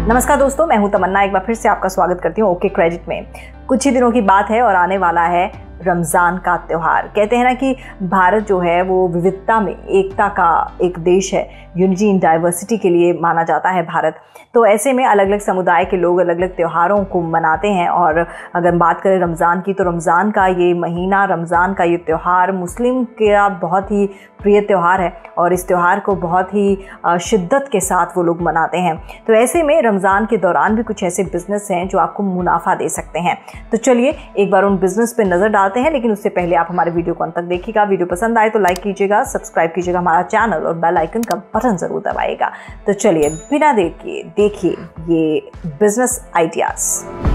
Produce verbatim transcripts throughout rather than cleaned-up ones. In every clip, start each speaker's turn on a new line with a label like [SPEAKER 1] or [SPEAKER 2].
[SPEAKER 1] नमस्कार दोस्तों, मैं हूं तमन्ना। एक बार फिर से आपका स्वागत करती हूं ओके क्रेडिट में। कुछ ही दिनों की बात है और आने वाला है रमज़ान का त्यौहार। कहते हैं ना कि भारत जो है वो विविधता में एकता का एक देश है। यूनिटी इन डाइवर्सिटी के लिए माना जाता है भारत। तो ऐसे में अलग अलग समुदाय के लोग अलग अलग त्योहारों को मनाते हैं। और अगर बात करें रमज़ान की, तो रमज़ान का ये महीना, रमज़ान का ये त्यौहार मुस्लिम का बहुत ही प्रिय त्यौहार है और इस त्यौहार को बहुत ही शिद्दत के साथ वो लोग मनाते हैं। तो ऐसे में रमज़ान के दौरान भी कुछ ऐसे बिजनेस हैं जो आपको मुनाफा दे सकते हैं। तो चलिए एक बार उन बिजनेस पे नज़र डालते हैं, लेकिन उससे पहले आप हमारे वीडियो को अंत तक देखिएगा। वीडियो पसंद आए तो लाइक कीजिएगा, सब्सक्राइब कीजिएगा हमारा चैनल और बेल आइकन का बटन ज़रूर दबाइएगा। तो चलिए बिना देर किए देखिए ये बिजनेस आइडियाज़।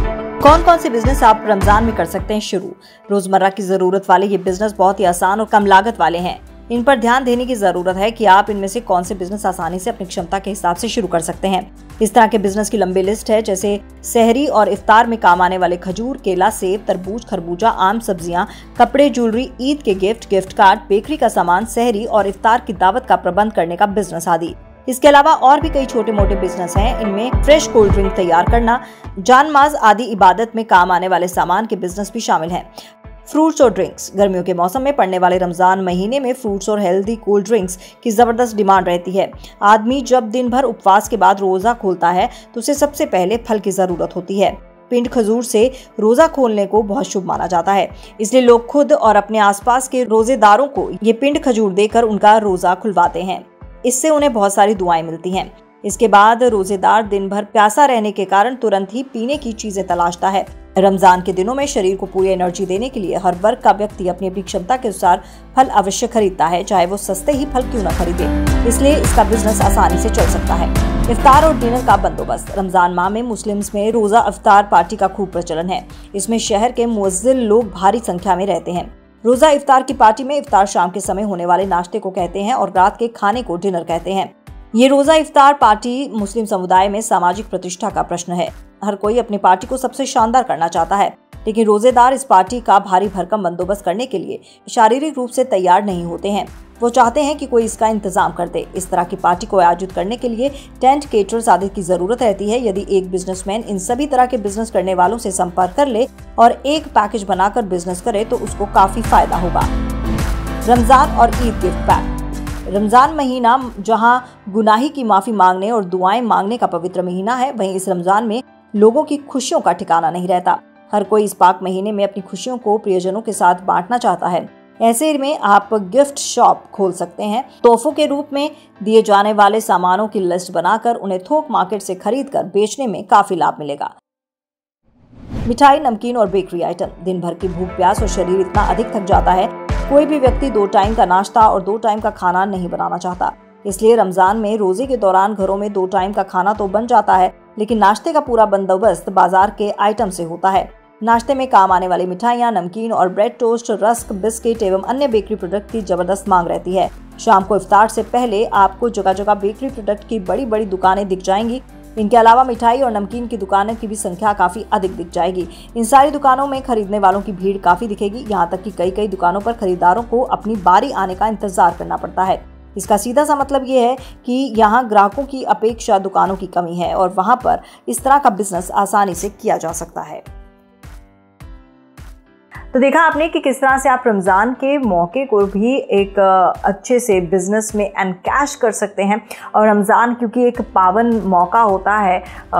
[SPEAKER 1] कौन कौन से बिजनेस आप रमज़ान में कर सकते हैं शुरू। रोज़मर्रा की ज़रूरत वाले ये बिजनेस बहुत ही आसान और कम लागत वाले हैं। इन पर ध्यान देने की जरूरत है कि आप इनमें से कौन से बिजनेस आसानी से अपनी क्षमता के हिसाब से शुरू कर सकते हैं। इस तरह के बिजनेस की लंबी लिस्ट है, जैसे सहरी और इफ्तार में काम आने वाले खजूर, केला, सेब, तरबूज, खरबूजा, आम, सब्जियां, कपड़े, ज्वेलरी, ईद के गिफ्ट, गिफ्ट कार्ड, बेकरी का सामान, सहरी और इफ्तार की दावत का प्रबंध करने का बिजनेस आदि। इसके अलावा और भी कई छोटे मोटे बिजनेस हैं। इनमें फ्रेश कोल्ड ड्रिंक तैयार करना, जानमाज आदि इबादत में काम आने वाले सामान के बिजनेस भी शामिल हैं। फ्रूट्स और ड्रिंक्स। गर्मियों के मौसम में पड़ने वाले रमजान महीने में फ्रूट्स और हेल्दी कोल्ड ड्रिंक्स की जबरदस्त डिमांड रहती है। आदमी जब दिन भर उपवास के बाद रोजा खोलता है तो उसे सबसे पहले फल की जरूरत होती है। पिंड खजूर से रोजा खोलने को बहुत शुभ माना जाता है, इसलिए लोग खुद और अपने आसपास के रोजेदारों को ये पिंड खजूर देकर उनका रोजा खुलवाते हैं। इससे उन्हें बहुत सारी दुआएं मिलती हैं। इसके बाद रोजेदार दिन भर प्यासा रहने के कारण तुरंत ही पीने की चीजें तलाशता है। रमजान के दिनों में शरीर को पूरी एनर्जी देने के लिए हर वर्ग का व्यक्ति अपनी अपनी क्षमता के अनुसार फल अवश्य खरीदता है, चाहे वो सस्ते ही फल क्यों न खरीदे। इसलिए इसका बिजनेस आसानी से चल सकता है। इफ्तार और डिनर का बंदोबस्त। रमजान माह में मुस्लिम्स में रोजा इफ्तार पार्टी का खूब प्रचलन है। इसमें शहर के मुअज्जिल लोग भारी संख्या में रहते हैं। रोजा इफ्तार की पार्टी में इफ्तार शाम के समय होने वाले नाश्ते को कहते हैं और रात के खाने को डिनर कहते हैं। ये रोजा इफ्तार पार्टी मुस्लिम समुदाय में सामाजिक प्रतिष्ठा का प्रश्न है। हर कोई अपनी पार्टी को सबसे शानदार करना चाहता है, लेकिन रोजेदार इस पार्टी का भारी भरकम बंदोबस्त करने के लिए शारीरिक रूप से तैयार नहीं होते हैं। वो चाहते हैं कि कोई इसका इंतजाम कर दे। इस तरह की पार्टी को आयोजित करने के लिए टेंट, केटरर्स आदि की जरूरत रहती है। यदि एक बिजनेसमैन इन सभी तरह के बिजनेस करने वालों से संपर्क कर ले और एक पैकेज बनाकर बिजनेस करे तो उसको काफी फायदा होगा। रमजान और ईद गिफ्ट पैक। रमजान महीना जहां गुनाही की माफी मांगने और दुआएं मांगने का पवित्र महीना है, वहीं इस रमजान में लोगों की खुशियों का ठिकाना नहीं रहता। हर कोई इस पाक महीने में अपनी खुशियों को प्रियजनों के साथ बांटना चाहता है। ऐसे में आप गिफ्ट शॉप खोल सकते हैं। तोहफों के रूप में दिए जाने वाले सामानों की लिस्ट बनाकर उन्हें थोक मार्केट से खरीदकर बेचने में काफी लाभ मिलेगा। मिठाई, नमकीन और बेकरी आइटम। दिन भर की भूख प्यास और शरीर इतना अधिक थक जाता है, कोई भी व्यक्ति दो टाइम का नाश्ता और दो टाइम का खाना नहीं बनाना चाहता। इसलिए रमजान में रोजे के दौरान घरों में दो टाइम का खाना तो बन जाता है, लेकिन नाश्ते का पूरा बंदोबस्त बाजार के आइटम से होता है। नाश्ते में काम आने वाली मिठाइयाँ, नमकीन और ब्रेड, टोस्ट, रस्क, बिस्किट एवं अन्य बेकरी प्रोडक्ट की जबरदस्त मांग रहती है। शाम को इफ्तार से पहले आपको जगह जगह बेकरी प्रोडक्ट की बड़ी बड़ी दुकानें दिख जाएंगी। इनके अलावा मिठाई और नमकीन की दुकानों की भी संख्या काफी अधिक दिख जाएगी। इन सारी दुकानों में खरीदने वालों की भीड़ काफी दिखेगी। यहाँ तक कि कई कई दुकानों पर खरीदारों को अपनी बारी आने का इंतजार करना पड़ता है। इसका सीधा सा मतलब ये है कि यहाँ ग्राहकों की अपेक्षा दुकानों की कमी है और वहाँ पर इस तरह का बिजनेस आसानी से किया जा सकता है। तो देखा आपने कि किस तरह से आप रमज़ान के मौके को भी एक अच्छे से बिजनेस में एनकैश कर सकते हैं। और रमज़ान क्योंकि एक पावन मौका होता है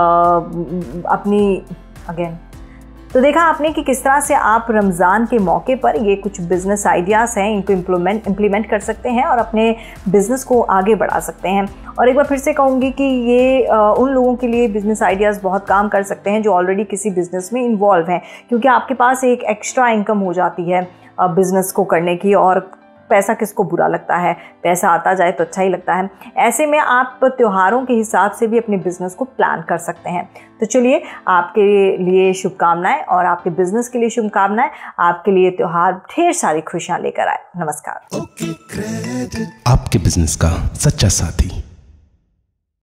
[SPEAKER 1] अपनी अगेन तो देखा आपने कि किस तरह से आप रमज़ान के मौके पर ये कुछ बिज़नेस आइडियाज़ हैं, इनको इम्प्लीमेंट इम्प्लीमेंट कर सकते हैं और अपने बिज़नेस को आगे बढ़ा सकते हैं। और एक बार फिर से कहूँगी कि ये आ, उन लोगों के लिए बिज़नेस आइडियाज़ बहुत काम कर सकते हैं जो ऑलरेडी किसी बिज़नेस में इन्वॉल्व हैं, क्योंकि आपके पास एक एक्स्ट्रा इनकम हो जाती है बिज़नेस को करने की। और पैसा किसको बुरा लगता है, पैसा आता जाए तो अच्छा ही लगता है। ऐसे में आप त्योहारों के हिसाब से भी अपने बिजनेस को प्लान कर सकते हैं। तो चलिए आपके लिए शुभकामनाएं और आपके बिजनेस के लिए शुभकामनाएं। आपके लिए त्योहार ढेर सारी खुशियां लेकर आए। नमस्कार।
[SPEAKER 2] आपके बिजनेस का सच्चा साथी।